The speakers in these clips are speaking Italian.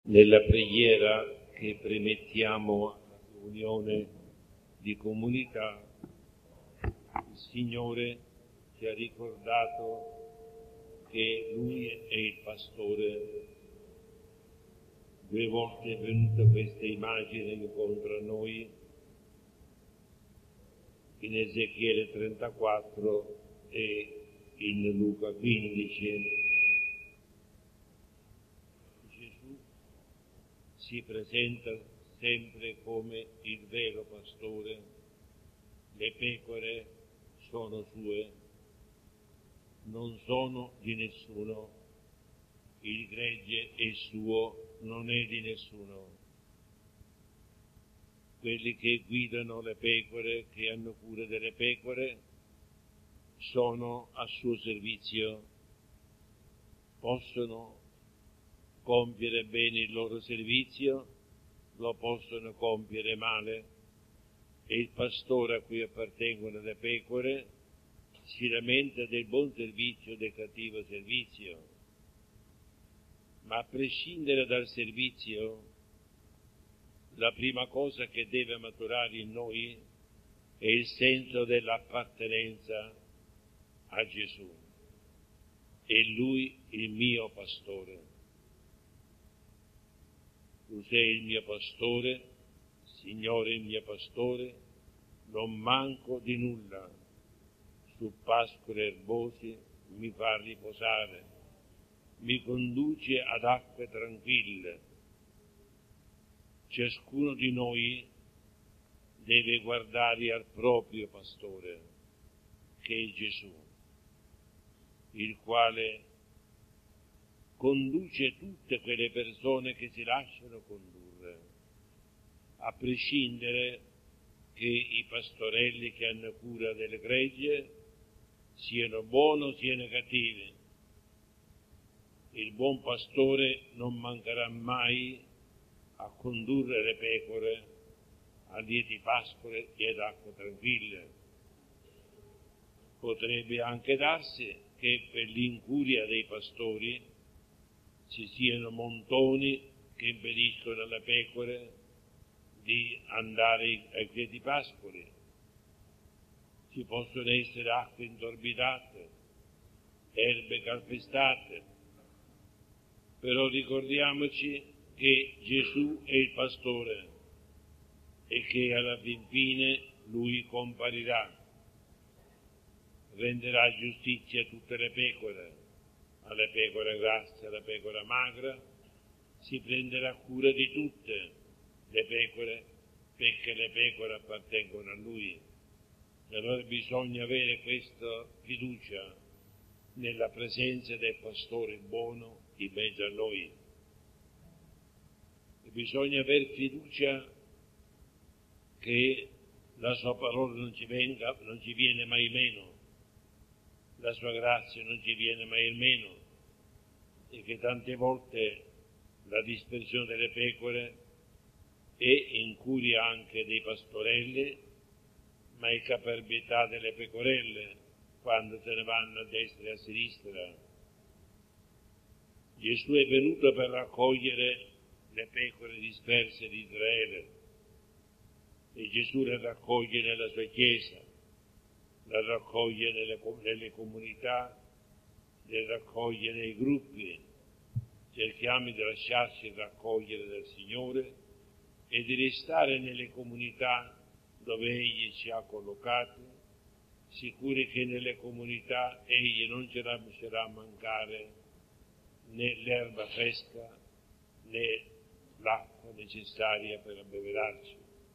Nella preghiera che premettiamo alla riunione di comunità, il Signore ci ha ricordato che Lui è il pastore. 2 volte è venuta questa immagine incontro a noi, in Ezechiele 34 e in Luca 15. Gesù si presenta sempre come il vero pastore. Le pecore sono sue, non sono di nessuno. Il gregge è suo, non è di nessuno. Quelli che guidano le pecore, che hanno cura delle pecore, sono a suo servizio, possono compiere bene il loro servizio, lo possono compiere male, e il pastore a cui appartengono le pecore si lamenta del buon servizio o del cattivo servizio. Ma a prescindere dal servizio, la prima cosa che deve maturare in noi è il senso dell'appartenenza a Gesù. È Lui il mio pastore. Tu sei il mio pastore, Signore il mio pastore, non manco di nulla. Su pascoli erbosi mi fa riposare, mi conduce ad acque tranquille. Ciascuno di noi deve guardare al proprio pastore, che è Gesù, il quale conduce tutte quelle persone che si lasciano condurre, a prescindere che i pastorelli che hanno cura delle gregge siano buoni o siano cattivi. Il buon pastore non mancherà mai a condurre le pecore a lieti pascoli e ad acque tranquille. Potrebbe anche darsi che per l'incuria dei pastori ci siano montoni che impediscono alle pecore di andare ai lieti pascoli. Ci possono essere acque intorbitate, erbe calpestate, però ricordiamoci che Gesù è il pastore e che alla fine Lui comparirà, renderà giustizia a tutte le pecore, alle pecore grasse, alla pecora magra, si prenderà cura di tutte le pecore, perché le pecore appartengono a Lui. E allora bisogna avere questa fiducia nella presenza del pastore buono in mezzo a noi. E bisogna avere fiducia che la sua parola non ci viene mai meno, la sua grazia non ci viene mai meno, e che tante volte la dispersione delle pecore è incuria anche dei pastorelli, ma è caparbietà delle pecorelle quando se ne vanno a destra e a sinistra. Gesù è venuto per raccogliere le pecore disperse di Israele, e Gesù le raccoglie nella sua Chiesa, le raccoglie nelle comunità, le raccoglie nei gruppi. Cerchiamo di lasciarci raccogliere dal Signore e di restare nelle comunità dove Egli ci ha collocati, sicuri che nelle comunità Egli non ci lascerà mancare né l'erba fresca né l'acqua necessaria per abbeverarci.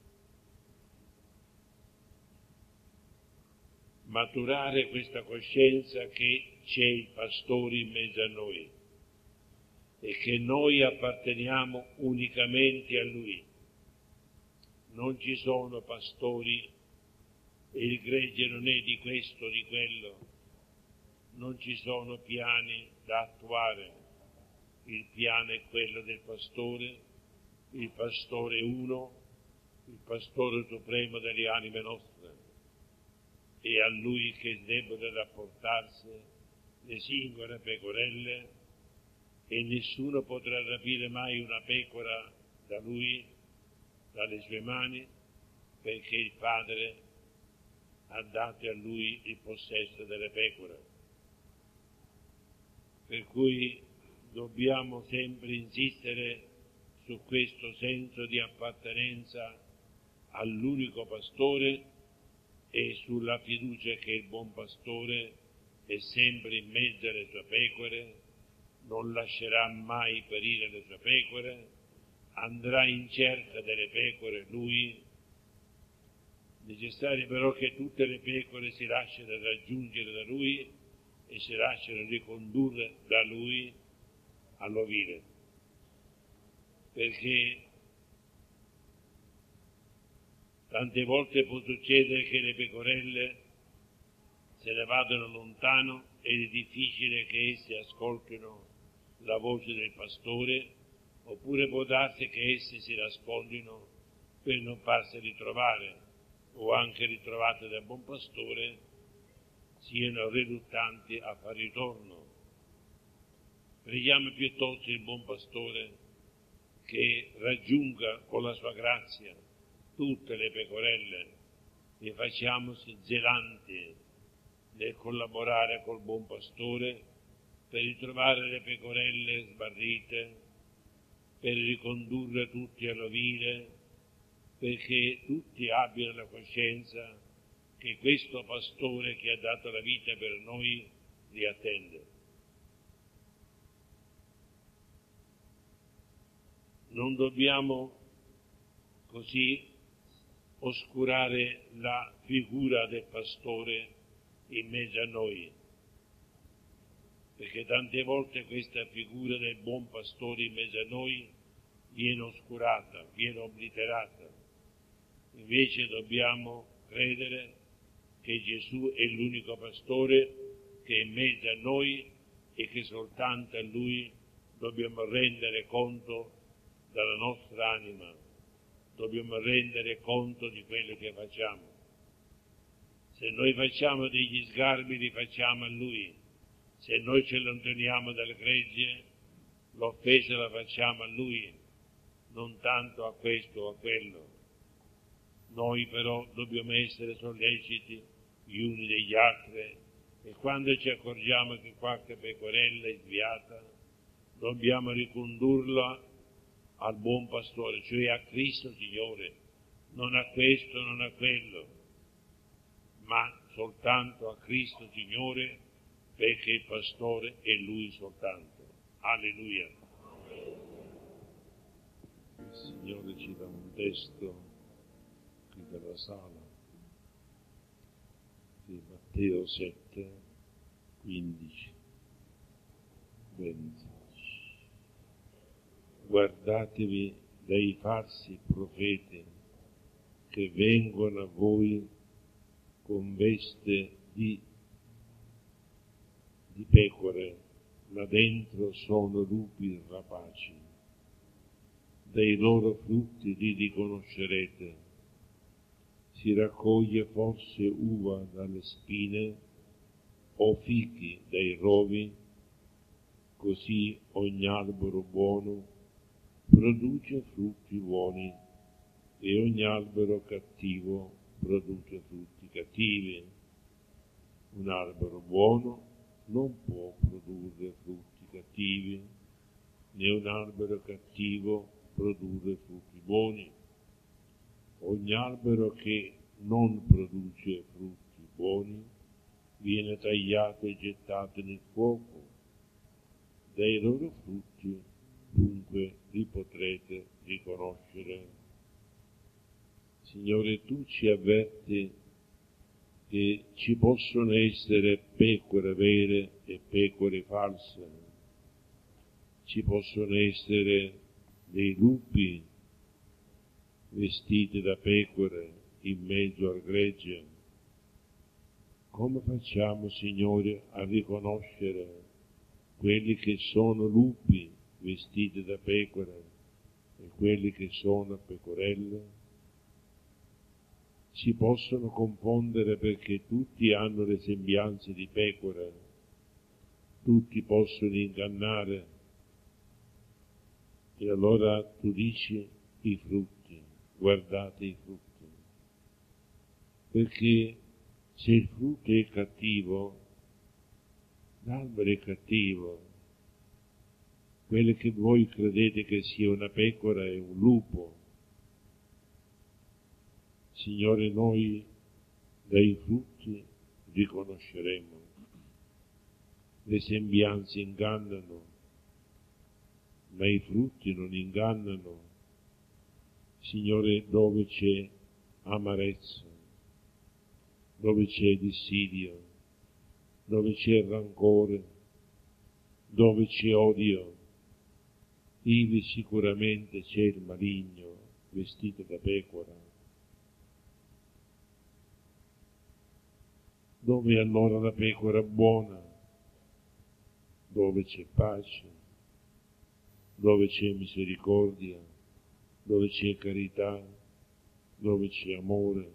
Maturare questa coscienza che c'è il pastore in mezzo a noi e che noi apparteniamo unicamente a Lui. Non ci sono pastori e il gregge non è di questo o di quello, non ci sono piani da attuare. Il piano è quello del pastore, il pastore uno, il pastore supremo delle anime nostre. È a Lui che debbono rapportarsi le singole pecorelle e nessuno potrà rapire mai una pecora da lui, dalle sue mani, perché il Padre ha dato a lui il possesso delle pecore. Per cui dobbiamo sempre insistere su questo senso di appartenenza all'unico pastore e sulla fiducia che il buon pastore è sempre in mezzo alle sue pecore, non lascerà mai perire le sue pecore, andrà in cerca delle pecore lui. Necessario però che tutte le pecore si lasciano raggiungere da lui e si lasciano ricondurre da lui all'ovile, perché tante volte può succedere che le pecorelle se ne vadano lontano ed è difficile che esse ascoltino la voce del pastore, oppure può darsi che esse si nascondino per non farsi ritrovare, o anche ritrovate dal buon pastore, siano riluttanti a far ritorno. Preghiamo piuttosto il buon pastore che raggiunga con la sua grazia tutte le pecorelle e facciamoci zelanti nel collaborare col buon pastore per ritrovare le pecorelle sbarrite, per ricondurre tutti all'ovile, perché tutti abbiano la coscienza che questo pastore che ha dato la vita per noi li attende. Non dobbiamo così oscurare la figura del pastore in mezzo a noi, perché tante volte questa figura del buon pastore in mezzo a noi viene oscurata, viene obliterata. Invece dobbiamo credere che Gesù è l'unico pastore che è in mezzo a noi e che soltanto a Lui dobbiamo rendere conto della nostra anima, dobbiamo rendere conto di quello che facciamo. Se noi facciamo degli sgarbi li facciamo a Lui, se noi ci allontaniamo dalle gregge l'offesa la facciamo a Lui, non tanto a questo o a quello. Noi però dobbiamo essere solleciti gli uni degli altri e quando ci accorgiamo che qualche pecorella è sviata dobbiamo ricondurla al buon pastore, cioè a Cristo Signore, non a questo, non a quello, ma soltanto a Cristo Signore, perché il pastore è Lui soltanto. Alleluia. Il Signore ci dà un testo qui dalla sala di Matteo 7, 15, 20. Guardatevi dai falsi profeti che vengono a voi con veste di pecore, ma dentro sono lupi rapaci. Dai loro frutti li riconoscerete. Si raccoglie forse uva dalle spine o fichi dai rovi? Così ogni albero buono produce frutti buoni e ogni albero cattivo produce frutti cattivi. Un albero buono non può produrre frutti cattivi, né un albero cattivo produrre frutti buoni. Ogni albero che non produce frutti buoni viene tagliato e gettato nel fuoco. Dai loro frutti dunque li potrete riconoscere. Signore, tu ci avverti che ci possono essere pecore vere e pecore false, ci possono essere dei lupi vestiti da pecore in mezzo al gregge. Come facciamo, Signore, a riconoscere quelli che sono lupi vestiti da pecore e quelli che sono pecorelle? Si possono confondere perché tutti hanno le sembianze di pecore, tutti possono ingannare E allora tu dici i frutti, guardate i frutti, perché se il frutto è cattivo, l'albero è cattivo, quello che voi credete che sia una pecora è un lupo. Signore, noi dai frutti riconosceremo. Le sembianze ingannano, ma i frutti non ingannano. Signore, dove c'è amarezza, dove c'è dissidio, dove c'è rancore, dove c'è odio, ivi sicuramente c'è il maligno vestito da pecora. Dove allora la pecora buona? Dove c'è pace, dove c'è misericordia, dove c'è carità, dove c'è amore.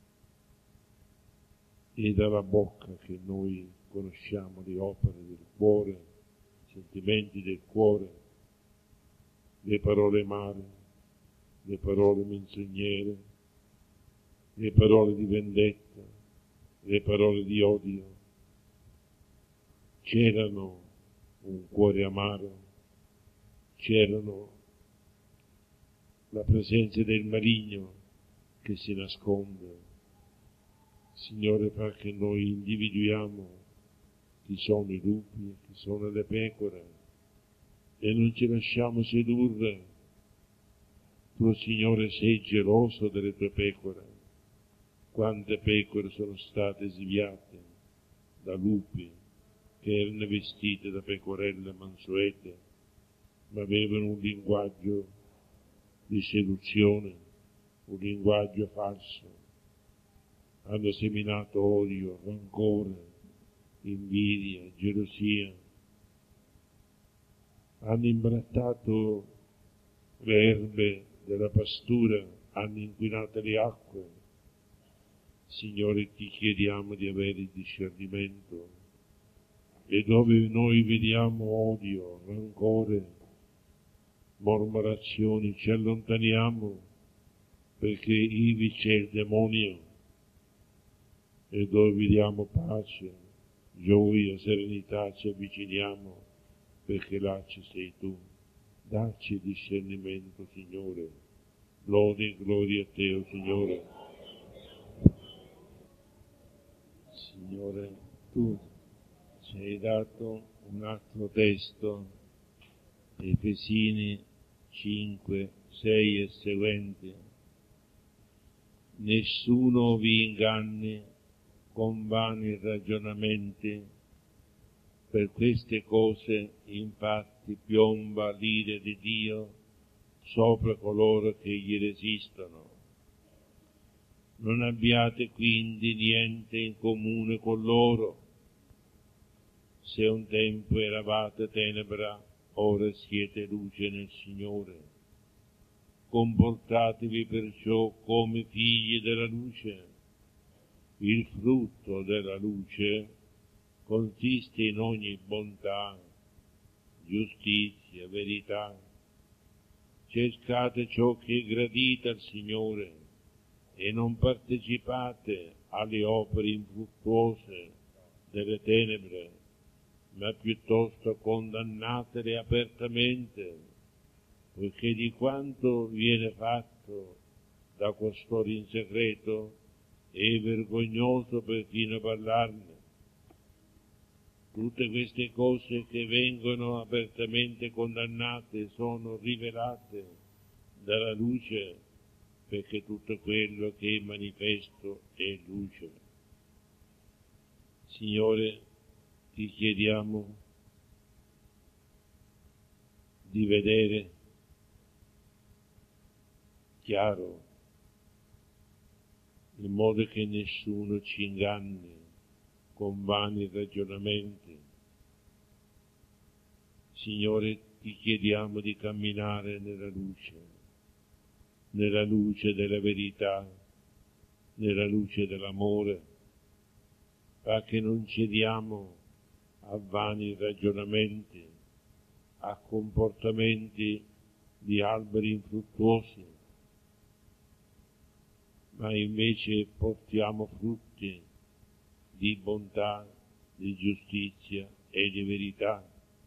E dalla bocca che noi conosciamo le opere del cuore, i sentimenti del cuore, le parole amare, le parole menzognere, le parole di vendetta, le parole di odio. C'erano un cuore amaro, c'erano la presenza del maligno che si nasconde. Signore, fa che noi individuiamo chi sono i lupi e chi sono le pecore e non ci lasciamo sedurre. Tu, Signore, sei geloso delle tue pecore. Quante pecore sono state sviate da lupi che erano vestite da pecorelle mansuete, ma avevano un linguaggio di seduzione, un linguaggio falso. Hanno seminato odio, rancore, invidia, gelosia. Hanno imbrattato le erbe della pastura, hanno inquinato le acque. Signore, ti chiediamo di avere il discernimento. E dove noi vediamo odio, rancore, mormorazioni, ci allontaniamo, perché ivi c'è il demonio. E dove vediamo pace, gioia, serenità, ci avviciniamo, perché là ci sei tu. Dacci discernimento, Signore. Lode e gloria a te, oh Signore. Signore, tu ci hai dato un altro testo, Efesini 5, 6 e seguenti. Nessuno vi inganni con vani ragionamenti, per queste cose infatti piomba l'ira di Dio sopra coloro che gli resistono. Non abbiate quindi niente in comune con loro. Se un tempo eravate tenebra, ora siete luce nel Signore. Comportatevi perciò come figli della luce. Il frutto della luce consiste in ogni bontà, giustizia, verità. Cercate ciò che è gradito al Signore e non partecipate alle opere infruttuose delle tenebre, ma piuttosto condannatele apertamente, poiché di quanto viene fatto da costoro in segreto è vergognoso perfino parlarne. Tutte queste cose che vengono apertamente condannate sono rivelate dalla luce, perché tutto quello che è manifesto è luce. Signore, ti chiediamo di vedere chiaro, in modo che nessuno ci inganni con vani ragionamenti. Signore, ti chiediamo di camminare nella luce della verità, nella luce dell'amore, fa che non cediamo a vani ragionamenti, a comportamenti di alberi infruttuosi, ma invece portiamo frutti di bontà, di giustizia e di verità.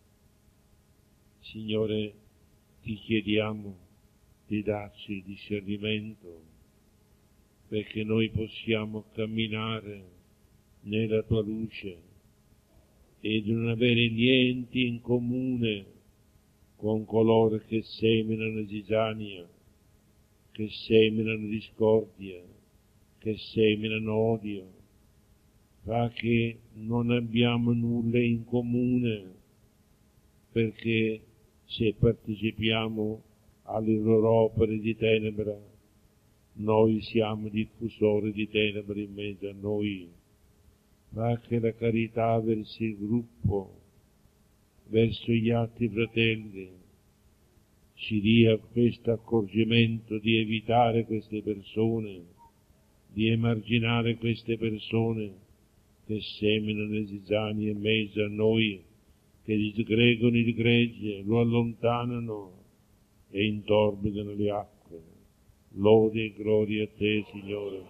Signore, ti chiediamo di darci discernimento perché noi possiamo camminare nella tua luce e non avere niente in comune con coloro che seminano zizzania, che seminano discordia, che seminano odio. Fa che non abbiamo nulla in comune, perché se partecipiamo alle loro opere di tenebra, noi siamo diffusori di tenebre in mezzo a noi. Fa che la carità verso il gruppo, verso gli altri fratelli, ci dia questo accorgimento di evitare queste persone, di emarginare queste persone che seminano le zizzanie in mezzo a noi, che disgregano il gregge, lo allontanano e intorbidano le acque. Lode e gloria a te, Signore.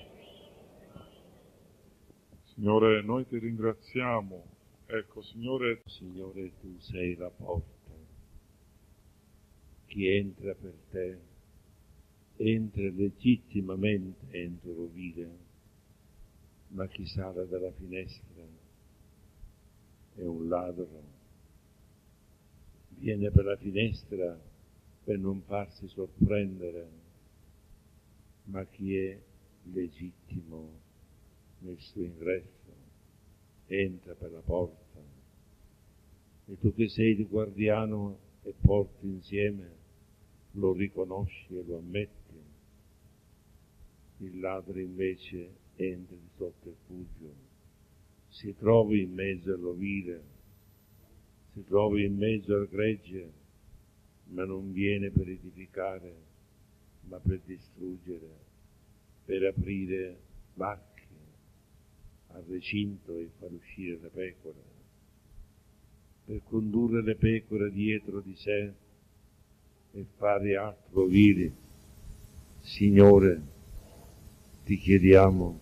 Signore, noi ti ringraziamo. Ecco, Signore, Tu sei la porta. Chi entra per te, entra legittimamente entro l'ovile, ma chi sale dalla finestra è un ladro. Viene per la finestra per non farsi sorprendere, ma chi è legittimo nel suo ingresso entra per la porta. E tu che sei il guardiano e porti insieme, lo riconosci e lo ammetti. Il ladro invece entra di sotterfugio, si trova in mezzo all'ovile, si trova in mezzo al gregge, ma non viene per edificare, ma per distruggere, per aprire varchi al recinto e far uscire le pecore, per condurre le pecore dietro di sé e fare altro ovili. Signore, ti chiediamo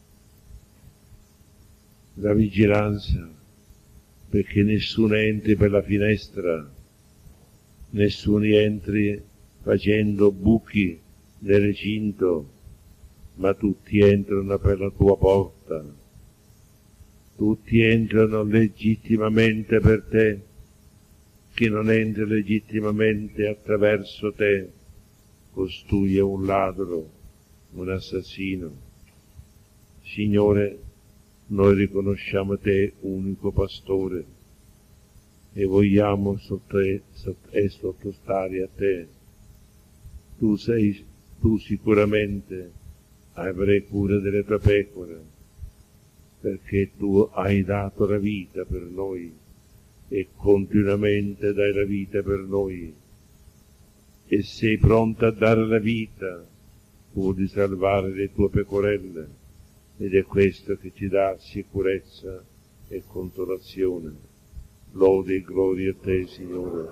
la vigilanza perché nessuno entri per la finestra, nessuno entri facendo buchi nel recinto, ma tutti entrano per la tua porta, tutti entrano legittimamente per te. Chi non entra legittimamente attraverso te, costui è un ladro, un assassino. Signore, noi riconosciamo te unico pastore e vogliamo sottostare a te. Tu sicuramente avrai cura delle tue pecore, perché tu hai dato la vita per noi e continuamente dai la vita per noi e sei pronta a dare la vita pur di salvare le tue pecorelle. Ed è questo che ci dà sicurezza e consolazione. Lode e gloria a te, Signore.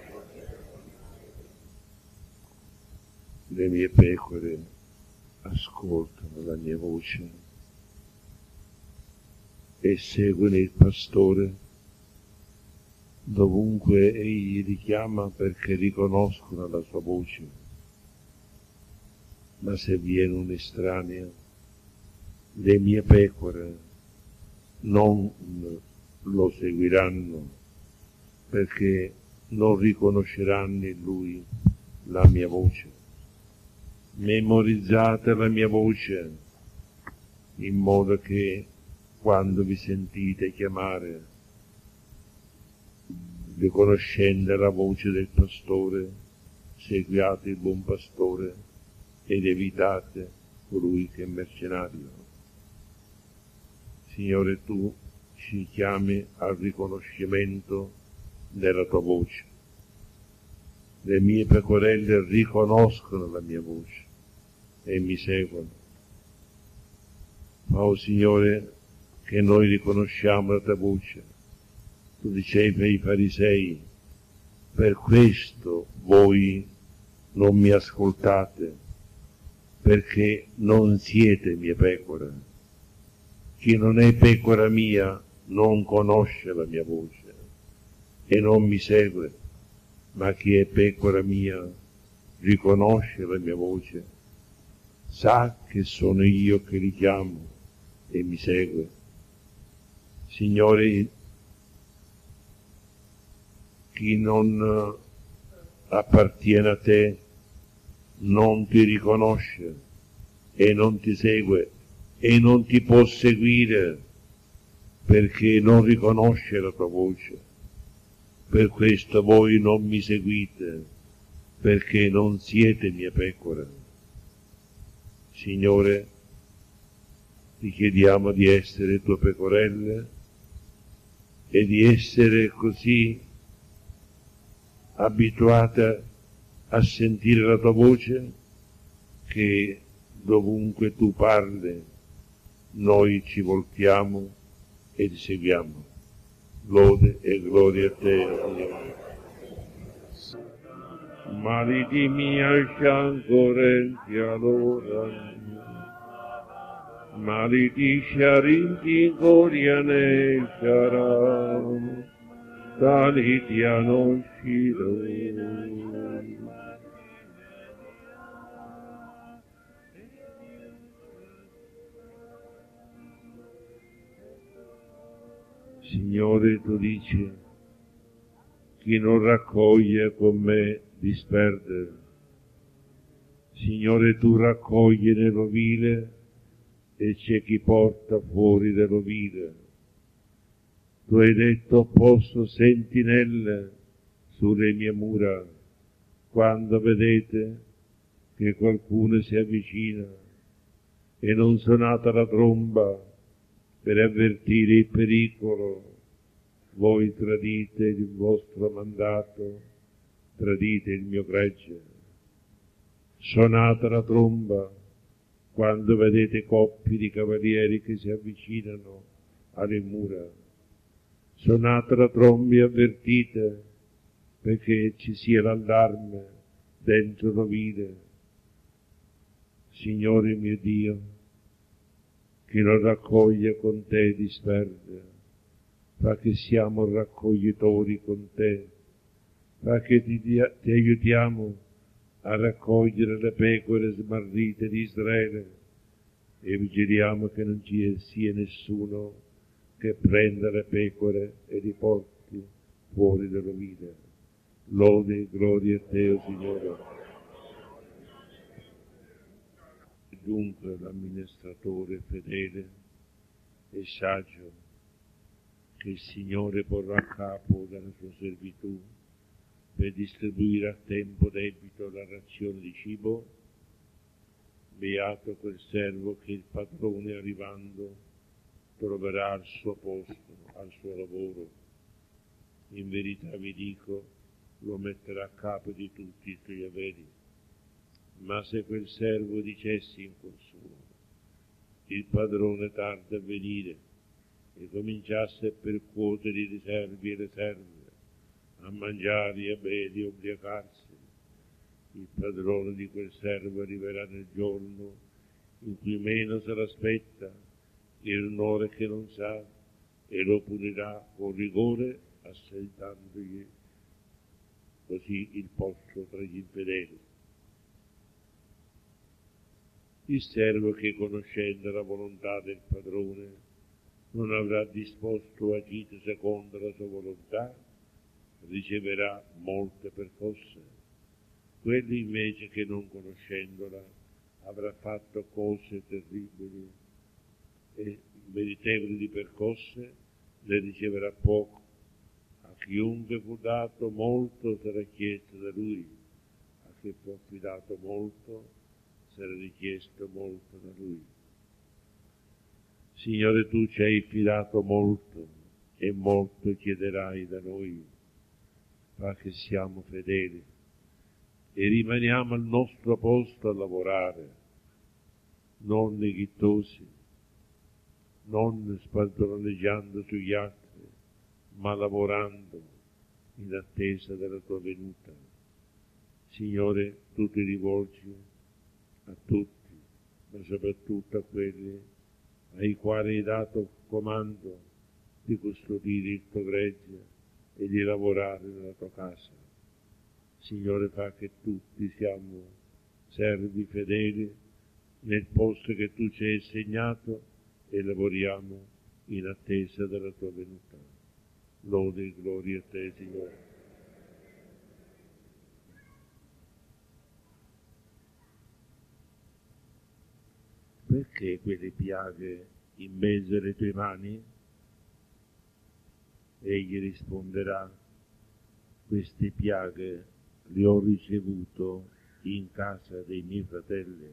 Le mie pecore ascoltano la mia voce e seguono il pastore dovunque egli li chiama, perché riconoscono la sua voce. Ma se viene un estraneo, le mie pecore non lo seguiranno, perché non riconosceranno in lui la mia voce. Memorizzate la mia voce, in modo che quando vi sentite chiamare, riconoscendo la voce del pastore, seguiate il buon pastore ed evitate colui che è mercenario. Signore, tu ci chiami al riconoscimento della tua voce. Le mie pecorelle riconoscono la mia voce e mi seguono. Oh Signore, che noi riconosciamo la tua voce. Tu dicevi ai farisei, per questo voi non mi ascoltate, perché non siete mie pecore. Chi non è pecora mia non conosce la mia voce e non mi segue, ma chi è pecora mia riconosce la mia voce, sa che sono io che li chiamo e mi segue. Signore, chi non appartiene a te non ti riconosce e non ti segue e non ti può seguire perché non riconosce la tua voce. Per questo voi non mi seguite, perché non siete mie pecore. Signore, ti chiediamo di essere tue pecorelle e di essere così abituata a sentire la tua voce che dovunque tu parli noi ci voltiamo e ti seguiamo. Lode e gloria a te, Signore. Maritimi al fianco renti allora, mariti sciarinti coriane sciaram, tali ti anosciro. Signore, tu dici, chi non raccoglie con me disperde. Signore, tu raccogli nell'ovile e c'è chi porta fuori dell'ovile. Tu hai detto, ho posto sentinelle sulle mie mura, quando vedete che qualcuno si avvicina e non suonate la tromba per avvertire il pericolo, voi tradite il vostro mandato, tradite il mio gregge. Suonate la tromba quando vedete coppie di cavalieri che si avvicinano alle mura. Suonate la tromba e avvertite perché ci sia l'allarme dentro l'ovile. Signore mio Dio, chi non raccoglie con te disperde, fa che siamo raccoglitori con te, fa che ti aiutiamo a raccogliere le pecore smarrite di Israele e vigiliamo che non ci sia nessuno che prenda le pecore e li porti fuori dall'ovile. Lode e gloria a te, o Signore. Dunque l'amministratore fedele e saggio che il Signore porrà a capo della sua servitù per distribuire a tempo debito la razione di cibo, beato quel servo che il padrone arrivando troverà al suo posto, al suo lavoro. In verità vi dico, lo metterà a capo di tutti i suoi averi. Ma se quel servo dicesse in cuor suo, il padrone tarda a venire, e cominciasse a percuotere i riservi e le serve, a mangiare e a bere e ubriacarsi, il padrone di quel servo arriverà nel giorno in cui meno se l'aspetta, in un'ora che non sa, e lo punirà con rigore, assegnandogli così il posto tra gli infedeli. Il servo che, conoscendo la volontà del padrone, non avrà disposto o agito secondo la sua volontà, riceverà molte percosse. Quelli invece che, non conoscendola, avrà fatto cose terribili e meritevoli di percosse, le riceverà poco. A chiunque fu dato molto sarà chiesto da lui, a chi fu affidato molto sarà richiesto molto da lui. Signore, tu ci hai fidato molto e molto chiederai da noi, fa che siamo fedeli e rimaniamo al nostro posto a lavorare, non neghittosi, non spadroneggiando sugli altri, ma lavorando in attesa della tua venuta. Signore, tu ti rivolgi a tutti, ma soprattutto a quelli ai quali hai dato comando di custodire il tuo gregge e di lavorare nella tua casa. Signore, fa che tutti siamo servi fedeli nel posto che tu ci hai assegnato e lavoriamo in attesa della tua venuta. Lode e gloria a te, Signore. Perché quelle piaghe in mezzo alle tue mani? Egli risponderà: queste piaghe le ho ricevute in casa dei miei fratelli.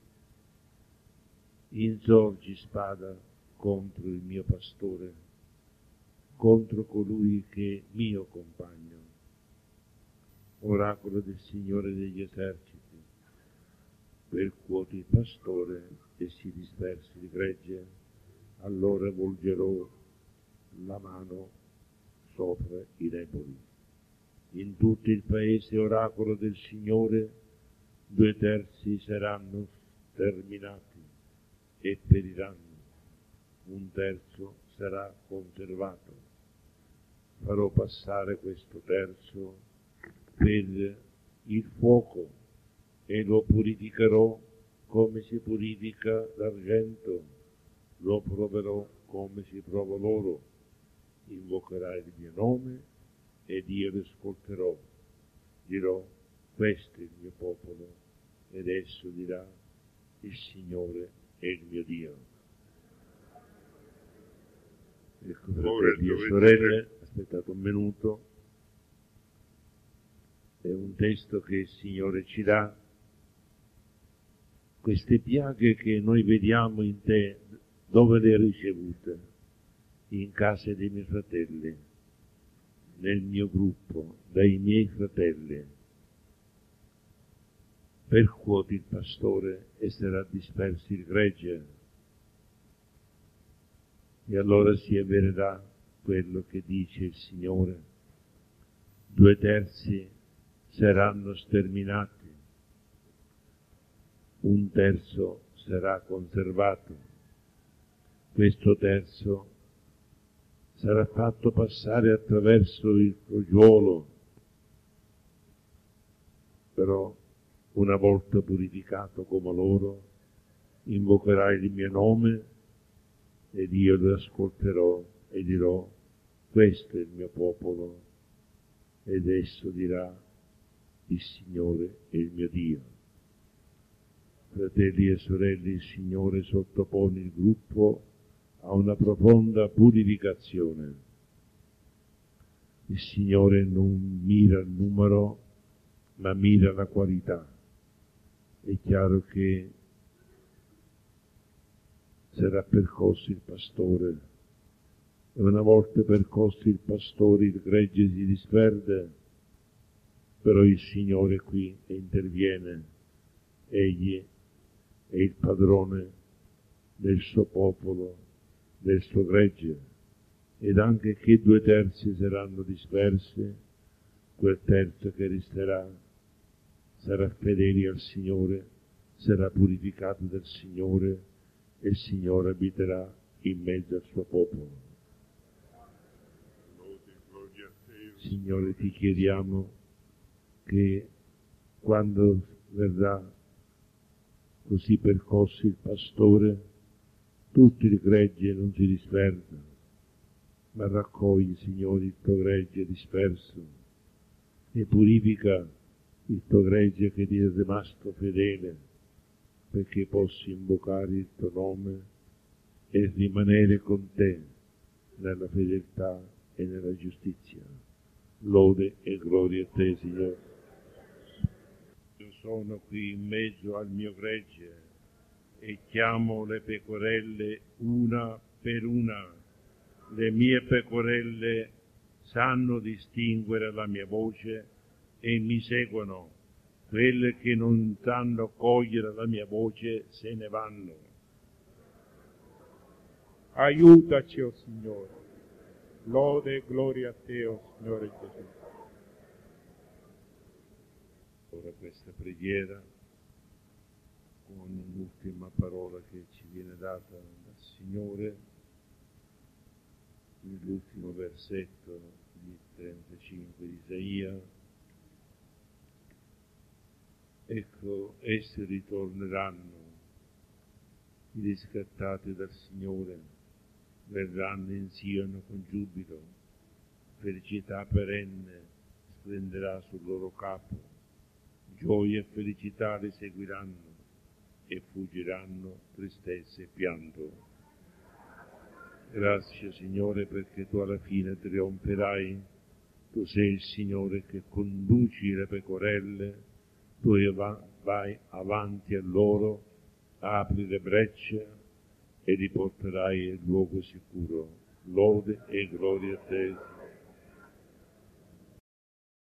Insorgi spada contro il mio pastore, contro colui che è mio compagno. Oracolo del Signore degli eserciti, percuoti il pastore e si dispersi il gregge, allora volgerò la mano sopra i deboli. In tutto il paese, oracolo del Signore, 2/3 saranno sterminati e periranno, 1/3 sarà conservato. Farò passare questo terzo per il fuoco e lo purificherò come si purifica l'argento, lo proverò come si prova l'oro. Invocherai il mio nome ed io lo ascolterò. Dirò: questo è il mio popolo, ed esso dirà: il Signore è il mio Dio. Ecco, fratelli e sorelle, aspettate un minuto. È un testo che il Signore ci dà. Queste piaghe che noi vediamo in te, dove le hai ricevute? In casa dei miei fratelli, nel mio gruppo, dai miei fratelli. Percuoti il pastore e sarà disperso il gregge. E allora si avvererà quello che dice il Signore: 2/3 saranno sterminati, 1/3 sarà conservato. Questo terzo sarà fatto passare attraverso il crogiuolo, però una volta purificato come loro, invocherai il mio nome ed io lo ascolterò e dirò: questo è il mio popolo, ed esso dirà: il Signore è il mio Dio. Fratelli e sorelle, il Signore sottopone il gruppo a una profonda purificazione. Il Signore non mira il numero, ma mira la qualità. È chiaro che sarà percorso il pastore, e una volta percorso il pastore il gregge si disperde, però il Signore qui interviene. Egli è il padrone del suo popolo, del suo gregge, ed anche che 2/3 saranno dispersi, quel terzo che resterà sarà fedele al Signore, sarà purificato dal Signore, e il Signore abiterà in mezzo al suo popolo. Signore, ti chiediamo che quando verrà così percorso il pastore, tutto il gregge non si disperda, ma raccogli, Signore, il tuo gregge disperso e purifica il tuo gregge che ti è rimasto fedele, perché possa invocare il tuo nome e rimanere con te nella fedeltà e nella giustizia. Lode e gloria a te, Signore. Io sono qui in mezzo al mio gregge e chiamo le pecorelle una per una. Le mie pecorelle sanno distinguere la mia voce e mi seguono. Quelle che non sanno cogliere la mia voce se ne vanno. Aiutaci, o Signore. Lode e gloria a te, o Signore Gesù. Ora preghiera con l'ultima parola che ci viene data dal Signore, nell'ultimo versetto di 35 di Isaia. Ecco, essi ritorneranno, i riscattati dal Signore, verranno in Sion con giubilo, felicità perenne splenderà sul loro capo, gioia e felicità li seguiranno e fuggiranno tristezza e pianto. Grazie Signore perché tu alla fine trionferai, tu sei il Signore che conduci le pecorelle, tu vai avanti a loro, apri le brecce e li porterai al luogo sicuro. Lode e gloria a te.